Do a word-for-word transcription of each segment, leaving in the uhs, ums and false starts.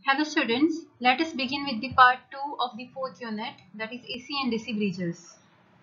Hello students, let us begin with the part two of the fourth unit, that is A C and D C bridges.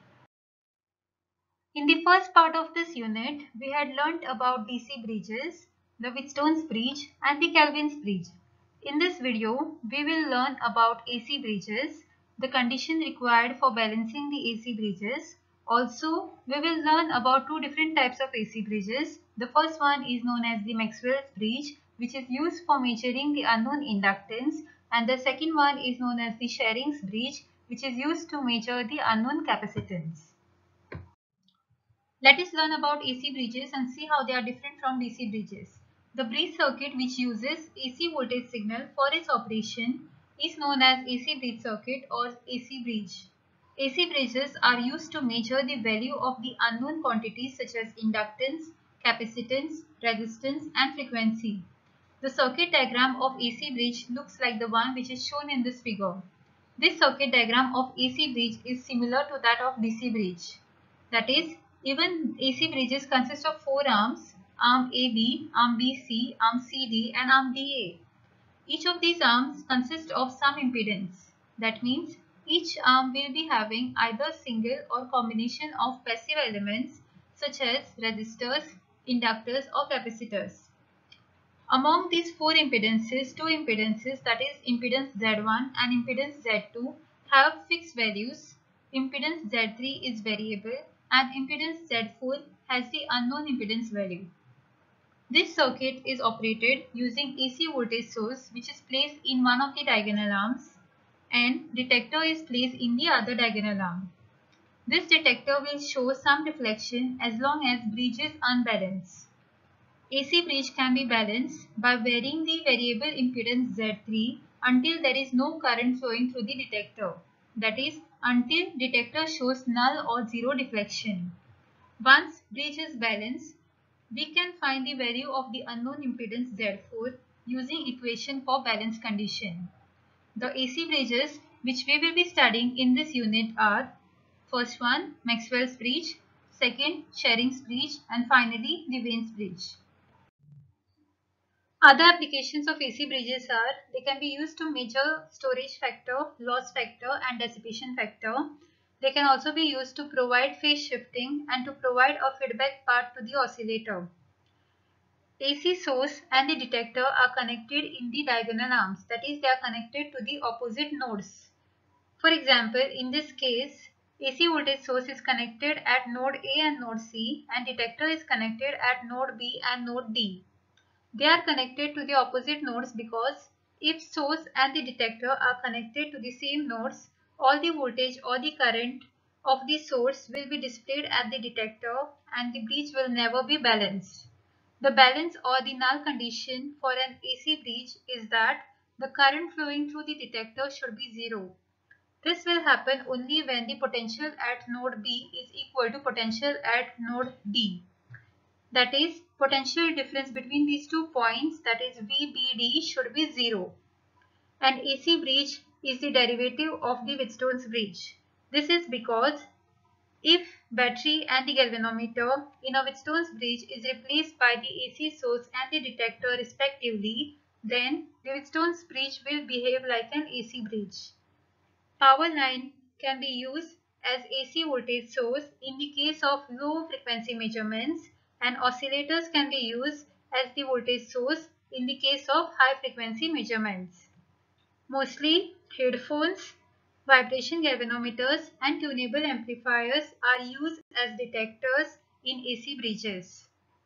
In the first part of this unit, we had learnt about D C bridges, the Wheatstone's bridge and the Kelvin's bridge. In this video, we will learn about A C bridges, the condition required for balancing the A C bridges. Also, we will learn about two different types of A C bridges. The first one is known as the Maxwell's bridge, which is used for measuring the unknown inductance, and the second one is known as the Shering's bridge, which is used to measure the unknown capacitance. Let us learn about A C bridges and see how they are different from D C bridges. The bridge circuit, which uses A C voltage signal for its operation, is known as A C bridge circuit or A C bridge. A C bridges are used to measure the value of the unknown quantities such as inductance, capacitance, resistance and frequency. The circuit diagram of A C bridge looks like the one which is shown in this figure. This circuit diagram of A C bridge is similar to that of D C bridge. That is, even A C bridges consist of four arms: arm A B, arm B C, arm C D and arm D A. Each of these arms consists of some impedance. That means each arm will be having either single or combination of passive elements such as resistors, inductors or capacitors. Among these four impedances, two impedances, that is impedance Z one and impedance Z two, have fixed values. Impedance Z three is variable and impedance Z four has the unknown impedance value. This circuit is operated using A C voltage source, which is placed in one of the diagonal arms, and detector is placed in the other diagonal arm. This detector will show some reflection as long as bridge is unbalanced. A C bridge can be balanced by varying the variable impedance Z three until there is no current flowing through the detector. That is, until detector shows null or zero deflection. Once bridge is balanced, we can find the value of the unknown impedance Z four using equation for balance condition. The A C bridges which we will be studying in this unit are: first one, Maxwell's bridge; second, Shering's bridge; and finally the Wien's bridge. Other applications of A C bridges are: they can be used to measure storage factor, loss factor and dissipation factor. They can also be used to provide phase shifting and to provide a feedback part to the oscillator. A C source and the detector are connected in the diagonal arms, that is, they are connected to the opposite nodes. For example, in this case, A C voltage source is connected at node A and node C, and detector is connected at node B and node D. They are connected to the opposite nodes because if source and the detector are connected to the same nodes, all the voltage or the current of the source will be displayed at the detector and the bridge will never be balanced. The balance or the null condition for an A C bridge is that the current flowing through the detector should be zero. This will happen only when the potential at node B is equal to potential at node D. That is, potential difference between these two points, that is V B D, should be zero. An A C bridge is the derivative of the Wheatstone's bridge. This is because if battery and the galvanometer in a Wheatstone's bridge is replaced by the A C source and the detector respectively, then the Wheatstone's bridge will behave like an A C bridge. Power line can be used as A C voltage source in the case of low frequency measurements, and oscillators can be used as the voltage source in the case of high frequency measurements. Mostly, headphones, vibration galvanometers and tunable amplifiers are used as detectors in A C bridges.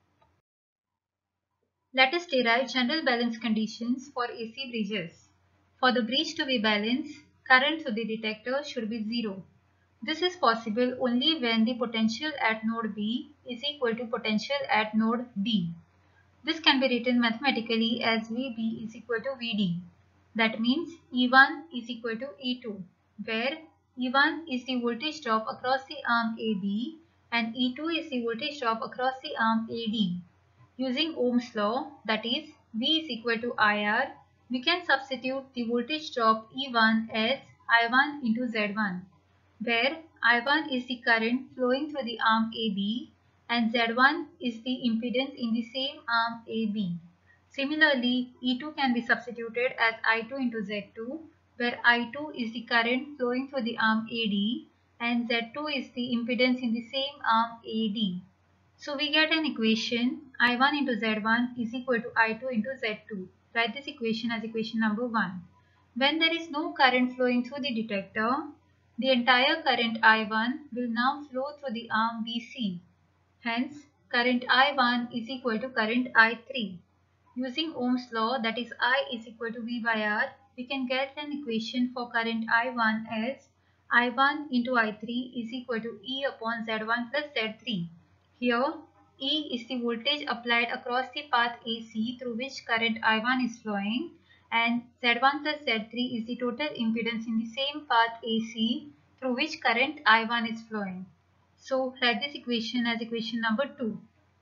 Let us derive general balance conditions for A C bridges. For the bridge to be balanced, current through the detector should be zero. This is possible only when the potential at node B is equal to potential at node D. This can be written mathematically as V B is equal to V D. That means E one is equal to E two, where E one is the voltage drop across the arm A B and E two is the voltage drop across the arm A D. Using Ohm's law, that is V is equal to I R, we can substitute the voltage drop E one as I one into Z one, where I one is the current flowing through the arm A B and Z one is the impedance in the same arm A B. Similarly, E two can be substituted as I two into Z two, where I two is the current flowing through the arm A D and Z two is the impedance in the same arm A D. So we get an equation I one into Z one is equal to I two into Z two. Write this equation as equation number one. When there is no current flowing through the detector, the entire current I one will now flow through the arm B C. Hence, current I one is equal to current I three. Using Ohm's law, that is I is equal to V by R, we can get an equation for current I one as I one into I three is equal to E upon Z one plus Z three. Here, E is the voltage applied across the path A C through which current I one is flowing, and Z one plus Z three is the total impedance in the same path A C through which current I one is flowing. So, write this equation as equation number two.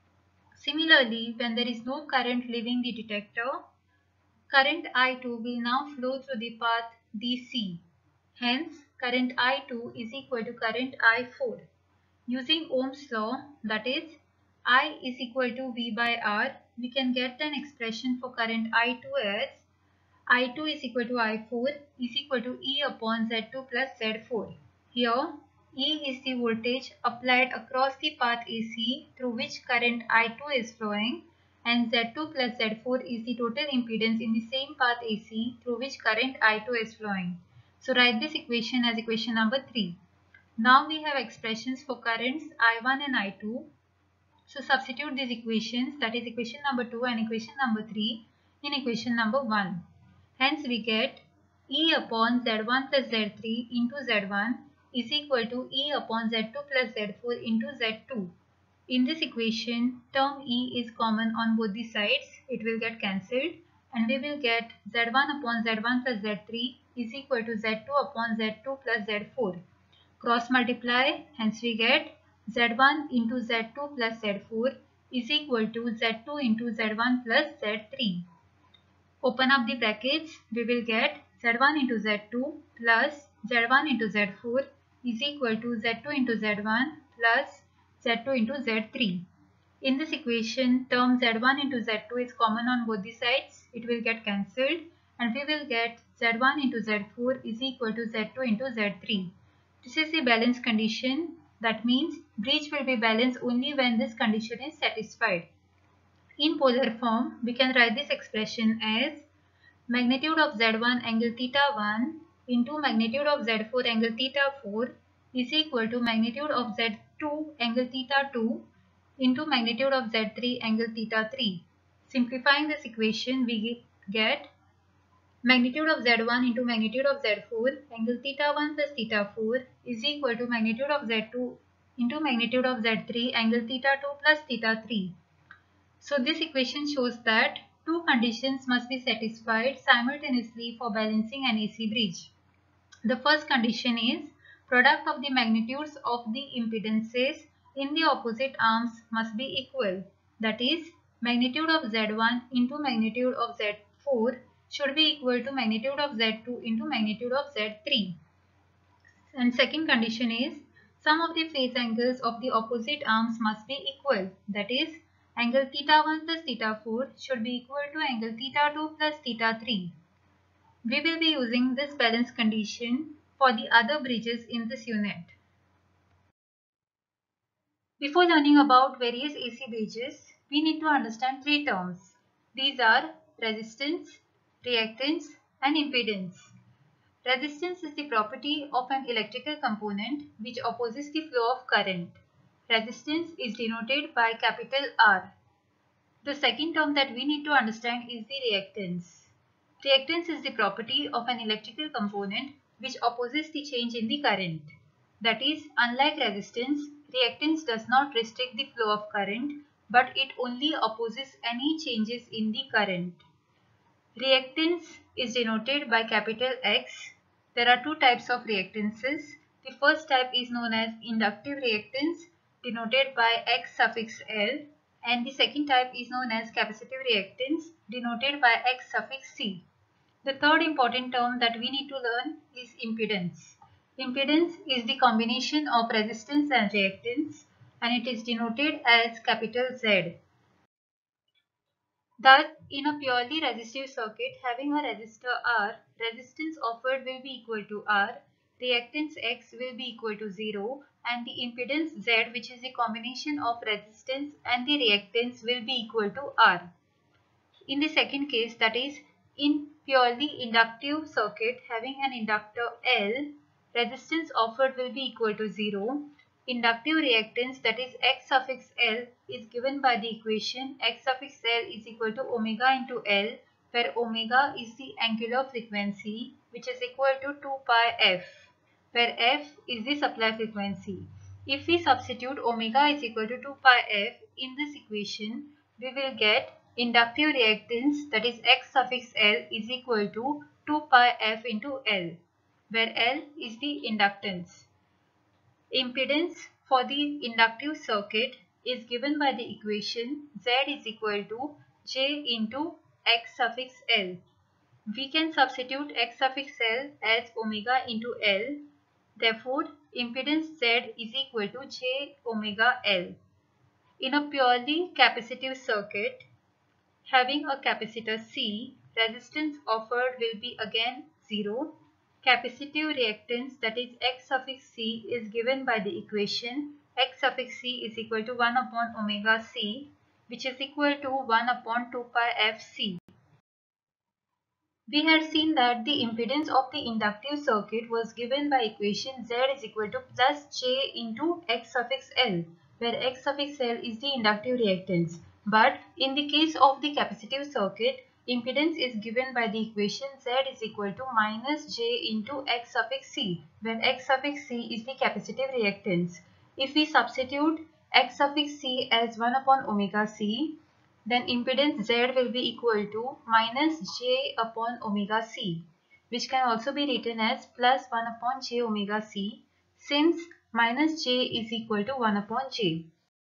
Similarly, when there is no current leaving the detector, current I two will now flow through the path D C. Hence, current I two is equal to current I four. Using Ohm's law, that is, I is equal to V by R, we can get an expression for current I two as I two is equal to I four is equal to E upon Z two plus Z four. Here, E is the voltage applied across the path A C through which current I two is flowing, and Z two plus Z four is the total impedance in the same path A C through which current I two is flowing. So write this equation as equation number three. Now we have expressions for currents I one and I two. So substitute these equations, that is equation number two and equation number three, in equation number one. Hence we get E upon Z one plus Z three into Z one is equal to E upon Z two plus Z four into Z two. In this equation, term E is common on both the sides. It will get cancelled and we will get Z one upon Z one plus Z three is equal to Z two upon Z two plus Z four. Cross multiply, hence we get Z one into Z two plus Z four is equal to Z two into Z one plus Z three. Open up the brackets, we will get Z one into Z two plus Z one into Z four is equal to Z two into Z one plus Z two into Z three. In this equation, term Z one into Z two is common on both the sides. It will get cancelled and we will get Z one into Z four is equal to Z two into Z three. This is the balance condition. That means bridge will be balanced only when this condition is satisfied. In polar form, we can write this expression as magnitude of Z one angle theta one into magnitude of Z four angle theta four is equal to magnitude of Z two angle theta two into magnitude of Z three angle theta three. Simplifying this equation, we get magnitude of Z one into magnitude of Z four angle theta one plus theta four is equal to magnitude of Z two into magnitude of Z three angle theta two plus theta three. So this equation shows that two conditions must be satisfied simultaneously for balancing an A C bridge. The first condition is product of the magnitudes of the impedances in the opposite arms must be equal. That is, magnitude of Z one into magnitude of Z four should be equal to magnitude of Z two into magnitude of Z three. And second condition is sum of the phase angles of the opposite arms must be equal. That is, angle theta one plus theta four should be equal to angle theta two plus theta three. We will be using this balance condition for the other bridges in this unit. Before learning about various A C bridges, we need to understand three terms. These are resistance, reactance, and impedance. Resistance is the property of an electrical component which opposes the flow of current. Resistance is denoted by capital R. The second term that we need to understand is the reactance. Reactance is the property of an electrical component which opposes the change in the current. That is, unlike resistance, reactance does not restrict the flow of current, but it only opposes any changes in the current. Reactance is denoted by capital X. There are two types of reactances. The first type is known as inductive reactance, denoted by X suffix L, and the second type is known as capacitive reactance, denoted by X suffix C. The third important term that we need to learn is impedance. Impedance is the combination of resistance and reactance, and it is denoted as capital Z. that in a purely resistive circuit having a resistor R, resistance offered will be equal to R, reactance X will be equal to zero, and the impedance Z, which is the combination of resistance and the reactance, will be equal to R. In the second case, that is in purely inductive circuit having an inductor L, resistance offered will be equal to zero. Inductive reactance, that is X suffix L, is given by the equation X suffix L is equal to omega into L, where omega is the angular frequency, which is equal to two pi f, where f is the supply frequency. If we substitute omega is equal to two pi f in this equation, we will get inductive reactance, that is X suffix L, is equal to two pi f into L, where L is the inductance. Impedance for the inductive circuit is given by the equation Z is equal to J into X suffix L. We can substitute X suffix L as omega into L. Therefore, impedance Z is equal to J omega L. In a purely capacitive circuit having a capacitor C, resistance offered will be again zero. Capacitive reactance, that is X suffix C, is given by the equation X suffix C is equal to one upon omega C, which is equal to one upon two pi f C. We had seen that the impedance of the inductive circuit was given by equation Z is equal to plus J into X suffix L, where X suffix L is the inductive reactance. But in the case of the capacitive circuit, impedance is given by the equation Z is equal to minus J into X suffix C, where X suffix C is the capacitive reactance. If we substitute X suffix C as one upon omega C, then impedance Z will be equal to minus J upon omega C, which can also be written as plus one upon J omega C, since minus J is equal to one upon J.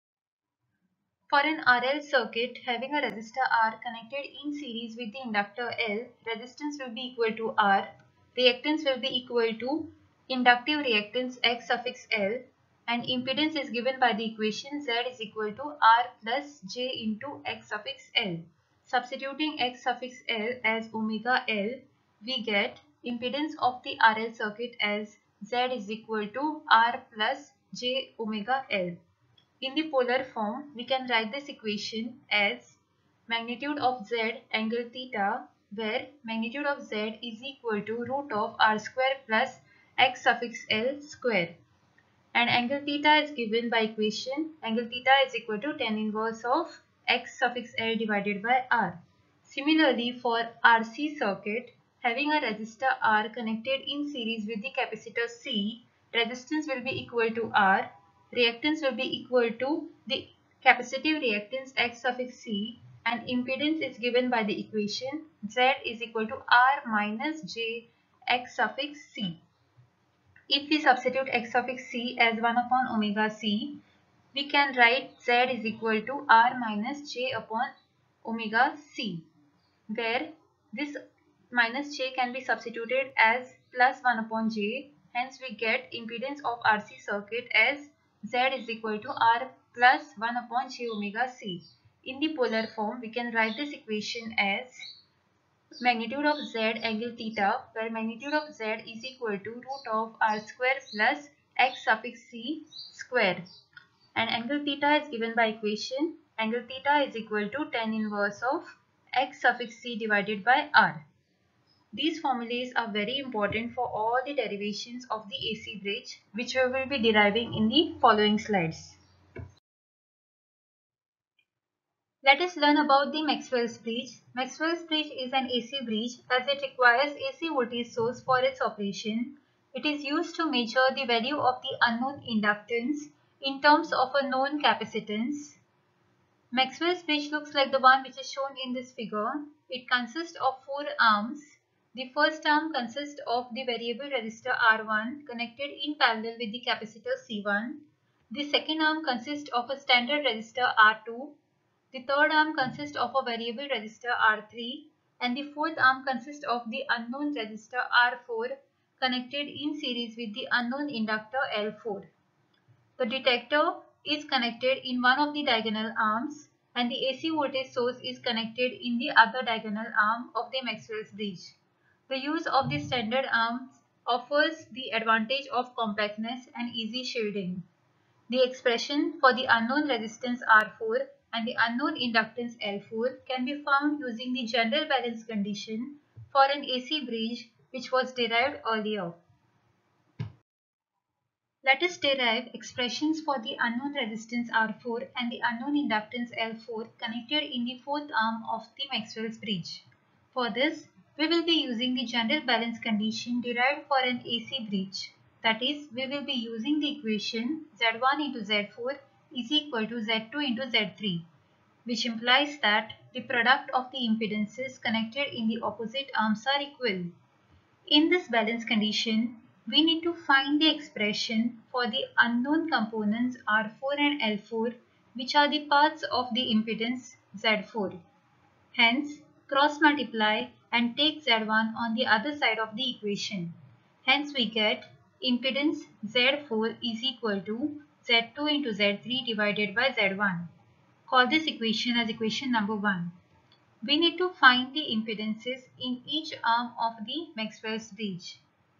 For an R L circuit having a resistor R connected in series with the inductor L, resistance will be equal to R, reactance will be equal to inductive reactance X suffix L, and impedance is given by the equation Z is equal to R plus J into X suffix L. Substituting X suffix L as omega L, we get impedance of the R L circuit as Z is equal to R plus J omega L. In the polar form, we can write this equation as magnitude of Z angle theta, where magnitude of Z is equal to root of R square plus X suffix L square. And angle theta is given by equation angle theta is equal to tan inverse of X suffix L divided by R. Similarly, for R C circuit having a resistor R connected in series with the capacitor C, resistance will be equal to R, reactance will be equal to the capacitive reactance X suffix C, and impedance is given by the equation Z is equal to R minus J X suffix C. If we substitute X suffix C as one upon omega C, we can write Z is equal to R minus J upon omega C, where this minus J can be substituted as plus one upon J. Hence, we get impedance of R C circuit as Z is equal to R plus one upon J omega C. In the polar form, we can write this equation as magnitude of Z angle theta, where magnitude of Z is equal to root of R square plus X suffix C square. And angle theta is given by equation angle theta is equal to tan inverse of X suffix C divided by R. These formulas are very important for all the derivations of the A C bridge, which we will be deriving in the following slides. Let us learn about the Maxwell's bridge. Maxwell's bridge is an A C bridge as it requires A C voltage source for its operation. It is used to measure the value of the unknown inductance in terms of a known capacitance. Maxwell's bridge looks like the one which is shown in this figure. It consists of four arms. The first arm consists of the variable resistor R one connected in parallel with the capacitor C one. The second arm consists of a standard resistor R two. The third arm consists of a variable resistor R three, and the fourth arm consists of the unknown resistor R four connected in series with the unknown inductor L four. The detector is connected in one of the diagonal arms. and the A C voltage source is connected in the other diagonal arm of the Maxwell's bridge. The use of the standard arms offers the advantage of compactness and easy shielding. The expression for the unknown resistance R four and the unknown inductance L four can be found using the general balance condition for an A C bridge which was derived earlier. Let us derive expressions for the unknown resistance R four and the unknown inductance L four connected in the fourth arm of the Maxwell's bridge. For this, we will be using the general balance condition derived for an A C bridge. That is, we will be using the equation Z one into Z four is equal to Z two into Z three, which implies that the product of the impedances connected in the opposite arms are equal. In this balance condition, we need to find the expression for the unknown components R four and L four, which are the parts of the impedance Z four. Hence, cross multiply and take Z one on the other side of the equation. Hence, we get impedance Z four is equal to Z two into Z three divided by Z one. Call this equation as equation number one. We need to find the impedances in each arm of the Maxwell's bridge,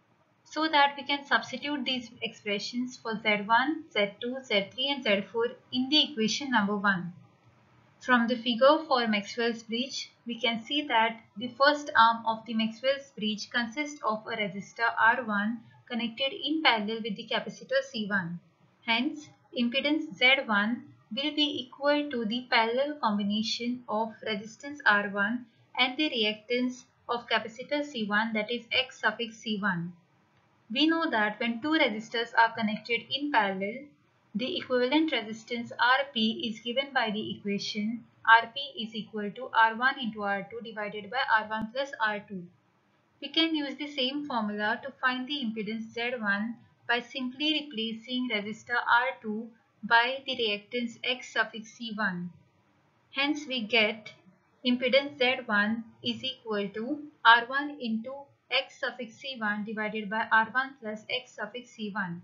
so that we can substitute these expressions for Z one, Z two, Z three and Z four in the equation number one. From the figure for Maxwell's bridge, we can see that the first arm of the Maxwell's bridge consists of a resistor R one connected in parallel with the capacitor C one. Hence, impedance Z one will be equal to the parallel combination of resistance R one and the reactance of capacitor C one, that is X suffix C one. We know that when two resistors are connected in parallel, the equivalent resistance R P is given by the equation R P is equal to R one into R two divided by R one plus R two. We can use the same formula to find the impedance Z one by simply replacing resistor R two by the reactance X suffix C one. Hence, we get impedance Z one is equal to R one into X suffix C one divided by R one plus X suffix C one.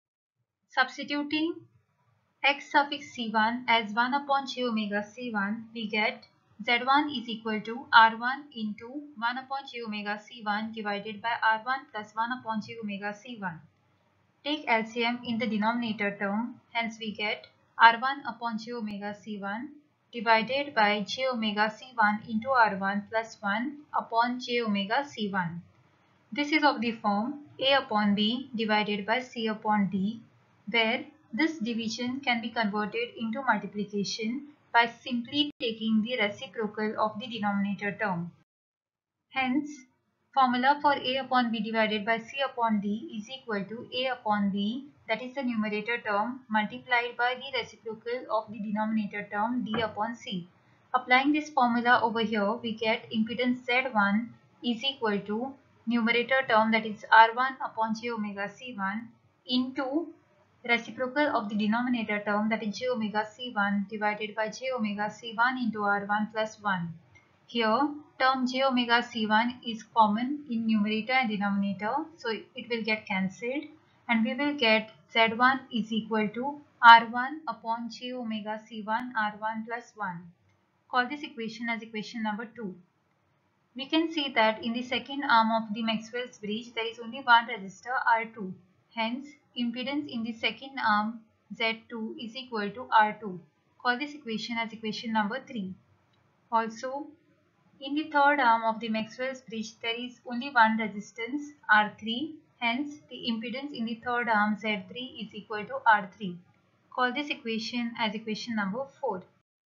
Substituting X suffix C one as one upon j omega C one, we get Z one is equal to R one into one upon j omega C one divided by R one plus one upon j omega C one. Take L C M in the denominator term, hence we get R one upon j omega C one divided by j omega C one into R one plus one upon j omega C one. This is of the form A upon B divided by C upon D, where this division can be converted into multiplication by simply taking the reciprocal of the denominator term. Hence, formula for A upon B divided by C upon D is equal to A upon B, that is the numerator term, multiplied by the reciprocal of the denominator term D upon C. Applying this formula over here, we get impedance Z one is equal to numerator term, that is R one upon j omega C one, into reciprocal of the denominator term, that is j omega C one divided by j omega C one into R one plus one. Here, term j omega C one is common in numerator and denominator, so it will get cancelled, and we will get Z one is equal to R one upon j omega C one R one plus one. Call this equation as equation number two. We can see that in the second arm of the Maxwell's bridge, there is only one resistor R two. Hence, impedance in the second arm Z two is equal to R two. Call this equation as equation number three. Also, in the third arm of the Maxwell's bridge, there is only one resistance R three. Hence, the impedance in the third arm Z three is equal to R three. Call this equation as equation number four.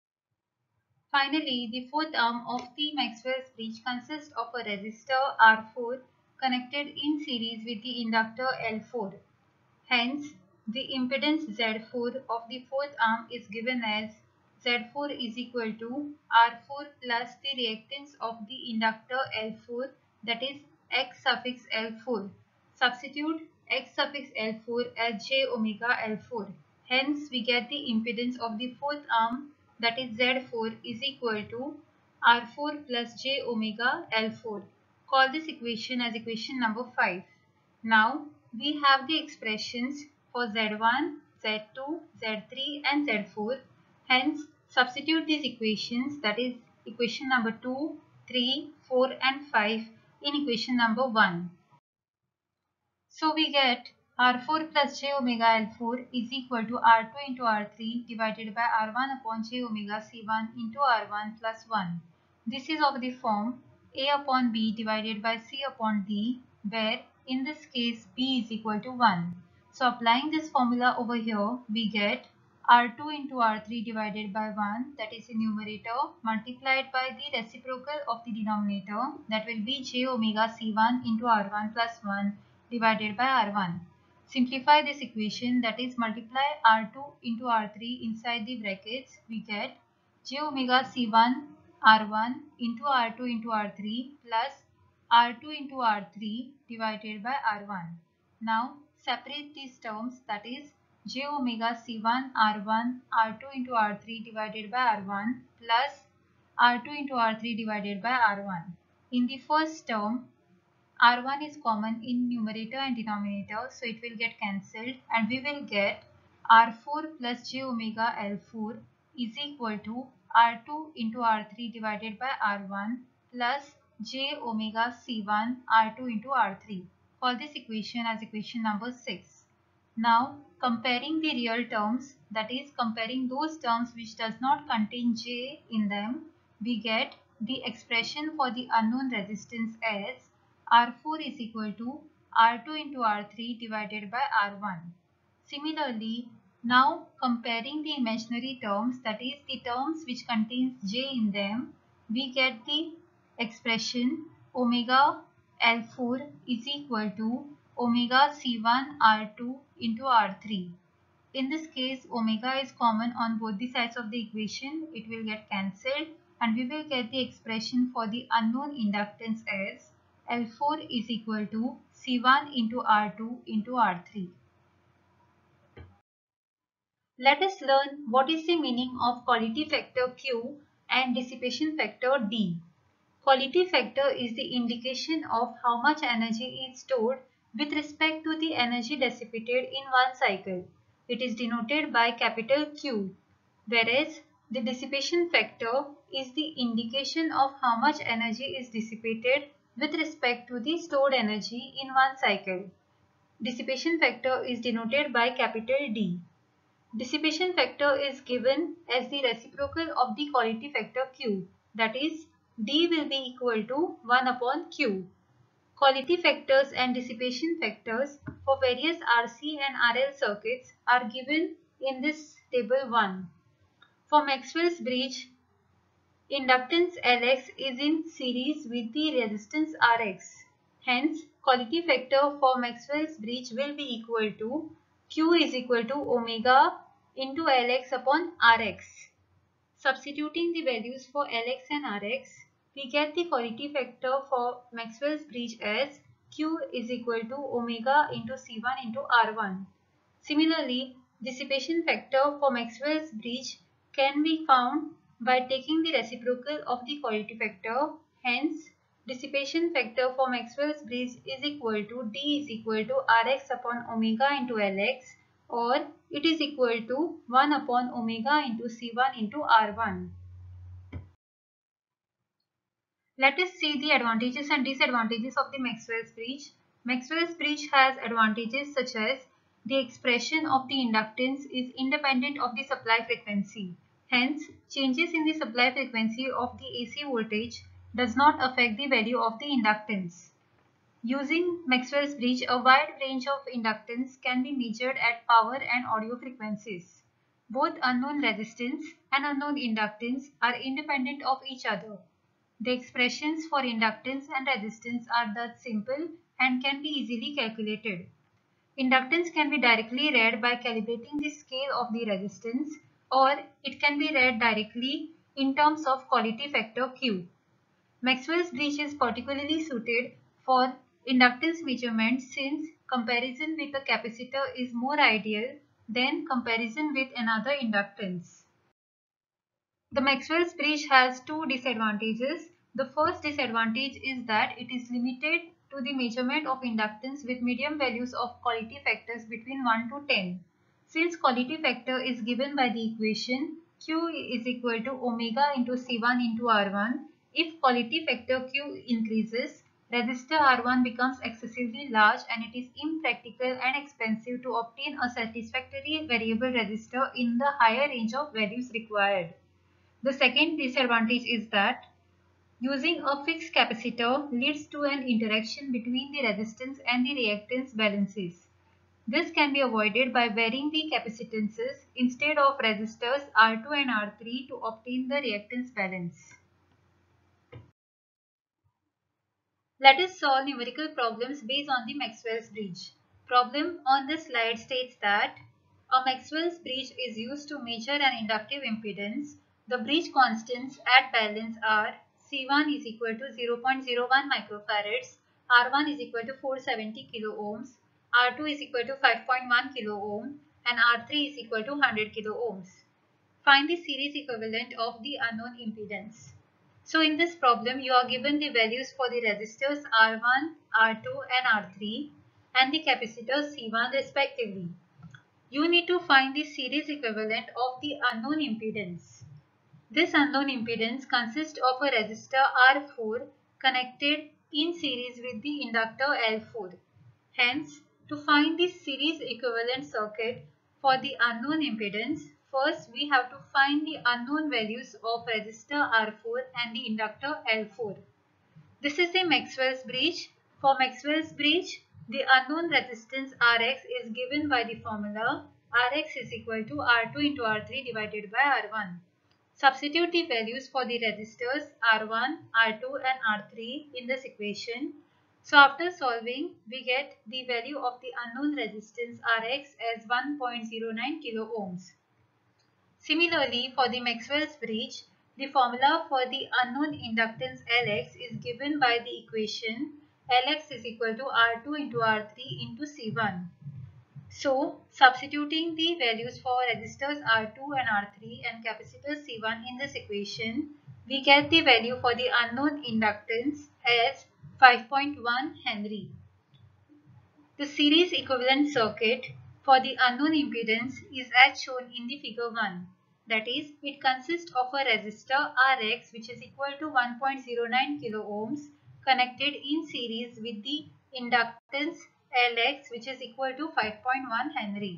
Finally, the fourth arm of the Maxwell's bridge consists of a resistor R four connected in series with the inductor L four. Hence, the impedance Z four of the fourth arm is given as Z four is equal to R four plus the reactance of the inductor L four, that is X suffix L four. Substitute X suffix L four as j omega L four. Hence, we get the impedance of the fourth arm, that is Z four is equal to R four plus j omega L four. Call this equation as equation number five. Now, we have the expressions for Z one, Z two, Z three and Z four. Hence, Substitute these equations, that is equation number two, three, four and five in equation number one. So we get R four plus j omega L four is equal to R two into R three divided by R one upon j omega C one into R one plus one. This is of the form A upon B divided by C upon D, where in this case B is equal to one. So applying this formula over here, we get R two into R three divided by one, that is the numerator, multiplied by the reciprocal of the denominator, that will be j omega C one into R one plus one divided by R one. Simplify this equation, that is multiply R two into R three inside the brackets, we get j omega C one R one into R two into R three plus R two into R three divided by R one. Now separate these terms, that is j omega C one R one R two into R three divided by R one plus R two into R three divided by R one. In the first term, R one is common in numerator and denominator, so it will get cancelled and we will get R four plus j omega L four is equal to R two into R three divided by R one plus j omega C one R two into R three. Call this equation as equation number six. Now comparing the real terms, that is comparing those terms which does not contain j in them, we get the expression for the unknown resistance as R four is equal to R two into R three divided by R one. Similarly, now comparing the imaginary terms, that is the terms which contains j in them, we get the expression omega L four is equal to omega C one R two into R three. In this case, omega is common on both the sides of the equation. It will get cancelled and we will get the expression for the unknown inductance as L four is equal to C one into R two into R three. Let us learn what is the meaning of quality factor Q and dissipation factor D. Quality factor is the indication of how much energy is stored with respect to the energy dissipated in one cycle. It is denoted by capital Q, whereas the dissipation factor is the indication of how much energy is dissipated with respect to the stored energy in one cycle. Dissipation factor is denoted by capital D. Dissipation factor is given as the reciprocal of the quality factor Q, that is D will be equal to one upon Q. Quality factors and dissipation factors for various R C and R L circuits are given in this table one. For Maxwell's bridge, inductance L X is in series with the resistance R X. Hence, quality factor for Maxwell's bridge will be equal to Q is equal to omega into L X upon R X. Substituting the values for L X and R X, we get the quality factor for Maxwell's bridge as Q is equal to omega into C one into R one. Similarly, dissipation factor for Maxwell's bridge can be found by taking the reciprocal of the quality factor. Hence, dissipation factor for Maxwell's bridge is equal to D is equal to Rx upon omega into Lx, or it is equal to one upon omega into C one into R one. Let us see the advantages and disadvantages of the Maxwell's bridge. Maxwell's bridge has advantages such as the expression of the inductance is independent of the supply frequency. Hence, changes in the supply frequency of the A C voltage does not affect the value of the inductance. Using Maxwell's bridge, a wide range of inductance can be measured at power and audio frequencies. Both unknown resistance and unknown inductance are independent of each other. The expressions for inductance and resistance are thus simple and can be easily calculated. Inductance can be directly read by calibrating the scale of the resistance, or it can be read directly in terms of quality factor Q. Maxwell's bridge is particularly suited for inductance measurement since comparison with a capacitor is more ideal than comparison with another inductance. The Maxwell's bridge has two disadvantages. The first disadvantage is that it is limited to the measurement of inductance with medium values of quality factors between one to ten. Since quality factor is given by the equation Q is equal to omega into C one into R one. If quality factor Q increases, resistor R one becomes excessively large and it is impractical and expensive to obtain a satisfactory variable resistor in the higher range of values required. The second disadvantage is that using a fixed capacitor leads to an interaction between the resistance and the reactance balances. This can be avoided by varying the capacitances instead of resistors R two and R three to obtain the reactance balance. Let us solve numerical problems based on the Maxwell's bridge. Problem on this slide states that a Maxwell's bridge is used to measure an inductive impedance. The bridge constants at balance are C one is equal to zero point zero one microfarads, R one is equal to four hundred seventy kilo ohms, R two is equal to five point one kilo ohm, and R three is equal to one hundred kilo ohms. Find the series equivalent of the unknown impedance. So in this problem, you are given the values for the resistors R one, R two and R three and the capacitors C one respectively. You need to find the series equivalent of the unknown impedance. This unknown impedance consists of a resistor R four connected in series with the inductor L four. Hence, to find the series equivalent circuit for the unknown impedance, first we have to find the unknown values of resistor R four and the inductor L four. This is the Maxwell's bridge. For Maxwell's bridge, the unknown resistance Rx is given by the formula Rx is equal to R two into R three divided by R one. Substitute the values for the resistors R one, R two and R three in this equation. So after solving, we get the value of the unknown resistance Rx as one point zero nine kilo ohms. Similarly, for the Maxwell's bridge, the formula for the unknown inductance Lx is given by the equation Lx is equal to R two into R three into C one. So, substituting the values for resistors R two and R three and capacitor C one in this equation, we get the value for the unknown inductance as five point one Henry. The series equivalent circuit for the unknown impedance is as shown in the figure one. That is, it consists of a resistor Rx which is equal to one point zero nine kilo ohms connected in series with the inductance Lx which is equal to five point one Henry.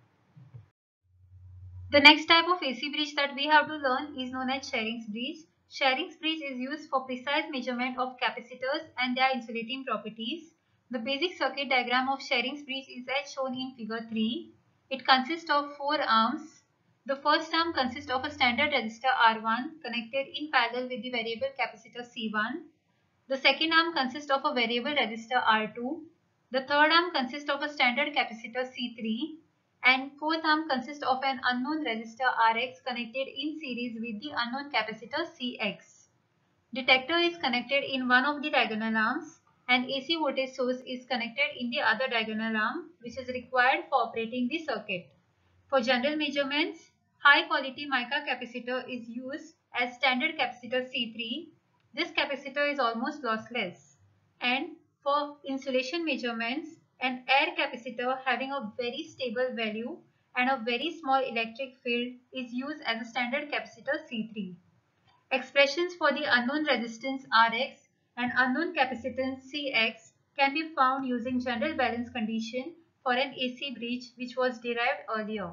The next type of A C bridge that we have to learn is known as Shering's bridge. Shering's bridge is used for precise measurement of capacitors and their insulating properties. The basic circuit diagram of Shering's bridge is as shown in figure three. It consists of four arms. The first arm consists of a standard resistor R one connected in parallel with the variable capacitor C one. The second arm consists of a variable resistor R two. The third arm consists of a standard capacitor C three. And fourth arm consists of an unknown resistor Rx connected in series with the unknown capacitor Cx. Detector is connected in one of the diagonal arms and A C voltage source is connected in the other diagonal arm which is required for operating the circuit. For general measurements, high quality mica capacitor is used as standard capacitor C three. This capacitor is almost lossless. And for insulation measurements, an air capacitor having a very stable value and a very small electric field is used as a standard capacitor C three. Expressions for the unknown resistance Rx and unknown capacitance Cx can be found using general balance condition for an A C bridge which was derived earlier.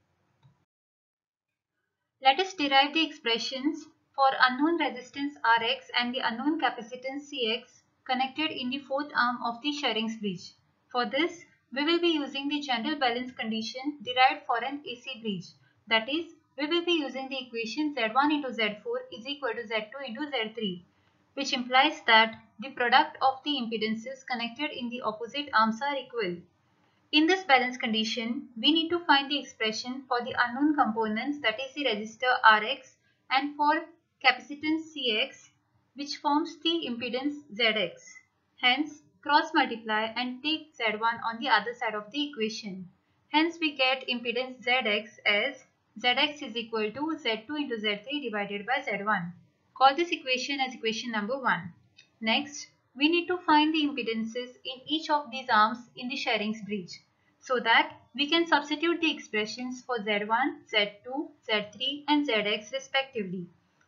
Let us derive the expressions for unknown resistance Rx and the unknown capacitance Cx connected in the fourth arm of the Shering's bridge. For this, we will be using the general balance condition derived for an A C bridge. That is, we will be using the equation Z one into Z four is equal to Z two into Z three, which implies that the product of the impedances connected in the opposite arms are equal. In this balance condition, we need to find the expression for the unknown components, that is the resistor Rx, and for capacitance Cx, which forms the impedance Zx. Hence, cross multiply and take Z one on the other side of the equation. Hence, we get impedance Zx as Zx is equal to Z two into Z three divided by Z one. Call this equation as equation number one. Next, we need to find the impedances in each of these arms in the Shering's bridge. so that we can substitute the expressions for Z one, Z two, Z three and Zx respectively.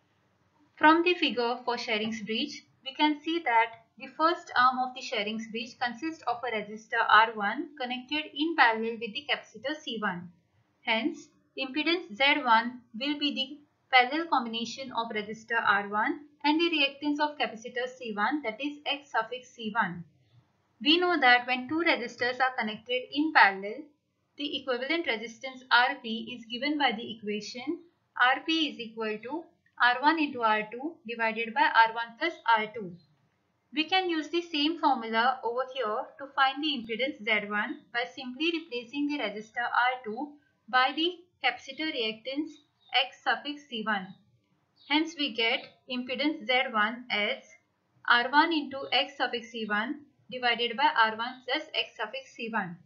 From the figure for Shering's bridge, we can see that the first arm of the Shering's bridge consists of a resistor R one connected in parallel with the capacitor C one. Hence, impedance Z one will be the parallel combination of resistor R one and the reactance of capacitor C one, that is X suffix C one. We know that when two resistors are connected in parallel, the equivalent resistance R P is given by the equation R P is equal to R one into R two divided by R one plus R two. We can use the same formula over here to find the impedance Z one by simply replacing the resistor R two by the capacitor reactance X suffix C one. Hence we get impedance Z one as R one into X suffix C one divided by R one plus X suffix C one.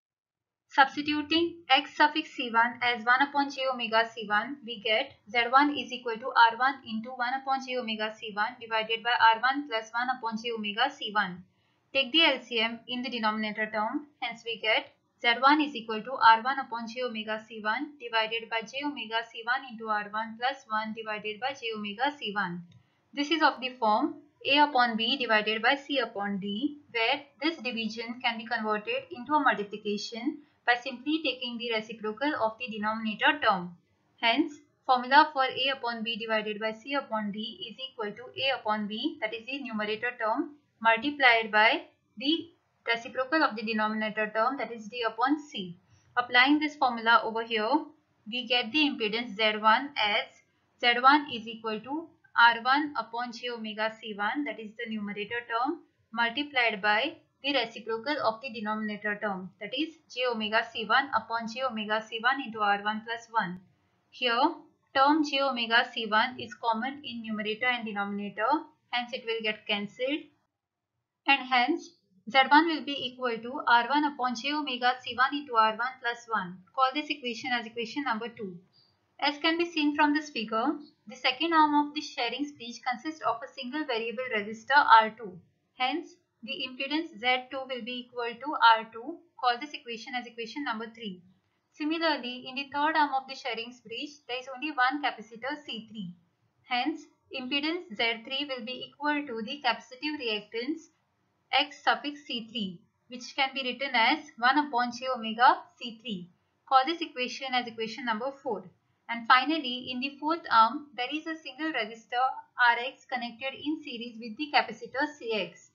Substituting X suffix C one as one upon j omega C one, we get Z one is equal to R one into one upon j omega C one divided by R one plus one upon j omega C one. Take the L C M in the denominator term, hence we get Z one is equal to R one upon j omega C one divided by j omega C one into R one plus one divided by j omega C one. This is of the form A upon B divided by C upon D, where this division can be converted into a multiplication by simply taking the reciprocal of the denominator term. Hence, formula for A upon B divided by C upon D is equal to A upon B, that is the numerator term, multiplied by the reciprocal of the denominator term, that is D upon C. Applying this formula over here, we get the impedance Z one as Z one is equal to R one upon j omega C one, that is the numerator term, multiplied by the reciprocal of the denominator term, that is j omega C one upon j omega C one into R one plus one. Here, term j omega C one is common in numerator and denominator, hence it will get cancelled, and hence Z one will be equal to R one upon j omega C one into R one plus one. Call this equation as equation number two. As can be seen from this figure, the second arm of the Shering's bridge consists of a single variable resistor R two. Hence, the impedance Z two will be equal to R two. Call this equation as equation number three. Similarly, in the third arm of the Shering's bridge, there is only one capacitor C three. Hence, impedance Z three will be equal to the capacitive reactance X suffix C three, which can be written as one upon j omega C three. Call this equation as equation number four. And finally, in the fourth arm, there is a single resistor Rx connected in series with the capacitor Cx.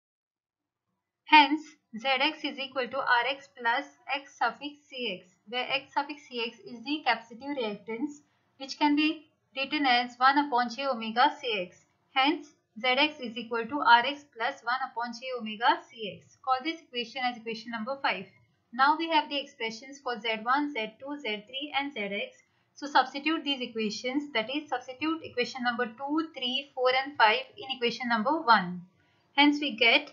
Hence, Zx is equal to Rx plus X suffix Cx, where X suffix Cx is the capacitive reactance, which can be written as one upon j omega Cx. Hence, Zx is equal to Rx plus one upon j omega Cx. Call this equation as equation number five. Now we have the expressions for Z one, Z two, Z three and Zx. So substitute these equations, that is substitute equation number two, three, four and five in equation number one. Hence we get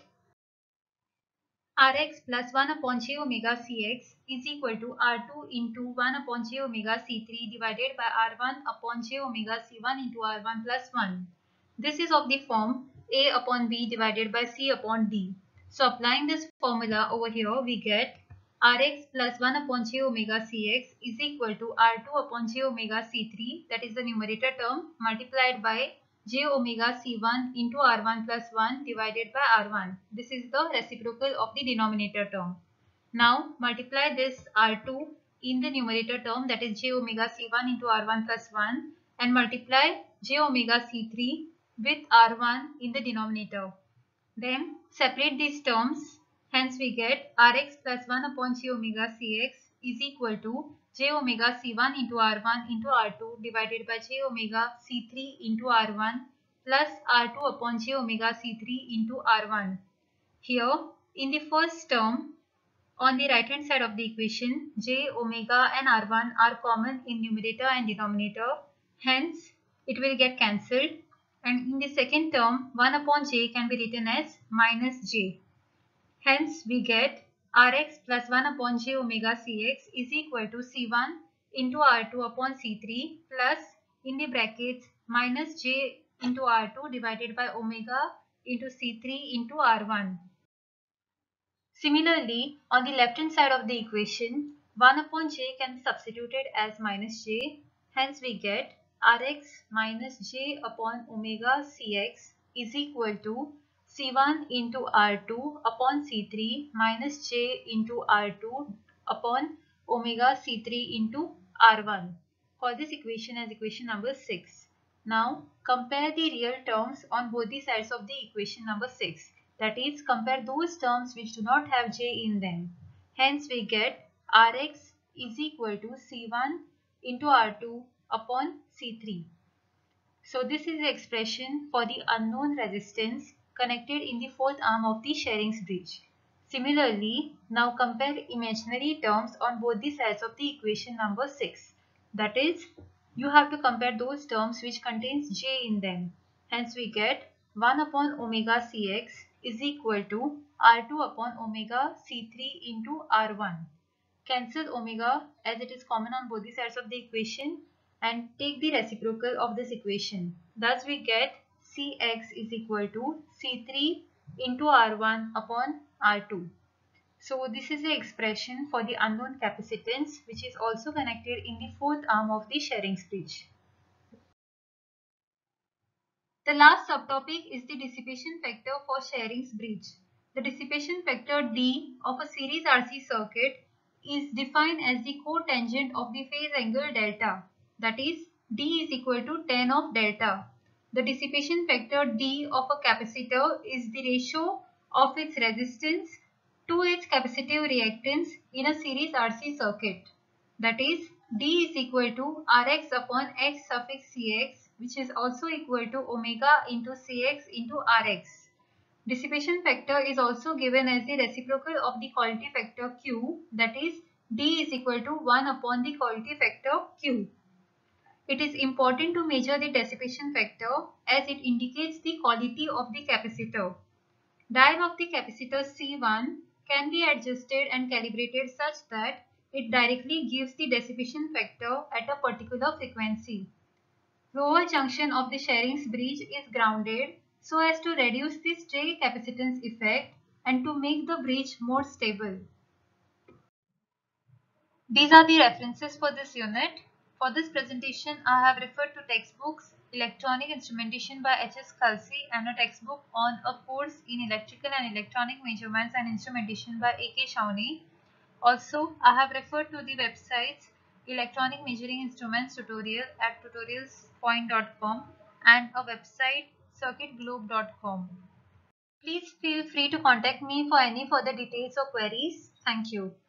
Rx plus one upon j omega Cx is equal to R two into one upon j omega C three divided by R one upon j omega C one into R one plus one. This is of the form A upon B divided by C upon D. So applying this formula over here, we get Rx plus one upon j omega Cx is equal to R two upon j omega C three, that is the numerator term, multiplied by j omega C one into R one plus one divided by R one. This is the reciprocal of the denominator term. Now multiply this R two in the numerator term, that is j omega C one into R one plus one, and multiply j omega C three with R one in the denominator. Then separate these terms. Hence we get Rx plus one upon j omega Cx is equal to j omega C one into R one into R two divided by j omega C three into R one plus R two upon j omega C three into R one. Here, in the first term, on the right hand side of the equation, j, omega and R one are common in numerator and denominator. Hence, it will get cancelled. And in the second term, one upon j can be written as minus j. Hence, we get Rx plus one upon j omega Cx is equal to C one into R two upon C three plus in the brackets minus j into R two divided by omega into C three into R one. Similarly, on the left hand side of the equation, one upon j can be substituted as minus j. Hence we get Rx minus j upon omega Cx is equal to C one into R two upon C three minus j into R two upon omega C three into R one. Call this equation as equation number six. Now compare the real terms on both the sides of the equation number six. That is, compare those terms which do not have j in them. Hence we get Rx is equal to C one into R two upon C three. So this is the expression for the unknown resistance connected in the fourth arm of the Shering's bridge. Similarly, now compare imaginary terms on both the sides of the equation number six. That is, you have to compare those terms which contains j in them. Hence we get one upon omega Cx is equal to R two upon omega C three into R one. Cancel omega as it is common on both the sides of the equation and take the reciprocal of this equation. Thus we get Cx is equal to C three into R one upon R two. So this is the expression for the unknown capacitance which is also connected in the fourth arm of the Shering's bridge. The last subtopic is the dissipation factor for Shering's bridge. The dissipation factor D of a series R C circuit is defined as the cotangent of the phase angle delta. That is, D is equal to tan of delta. The dissipation factor D of a capacitor is the ratio of its resistance to its capacitive reactance in a series R C circuit. That is, D is equal to Rx upon X suffix Cx, which is also equal to omega into Cx into Rx. Dissipation factor is also given as the reciprocal of the quality factor Q, that is, D is equal to one upon the quality factor Q. It is important to measure the dissipation factor as it indicates the quality of the capacitor. Dial of the capacitor C one can be adjusted and calibrated such that it directly gives the dissipation factor at a particular frequency. Lower junction of the Shering's bridge is grounded so as to reduce the stray capacitance effect and to make the bridge more stable. These are the references for this unit. For this presentation, I have referred to textbooks Electronic Instrumentation by H S Khalsi and a textbook on a course in Electrical and Electronic Measurements and Instrumentation by A K Shawnee. Also, I have referred to the websites Electronic Measuring Instruments tutorial at tutorials point dot com and a website circuit globe dot com. Please feel free to contact me for any further details or queries. Thank you.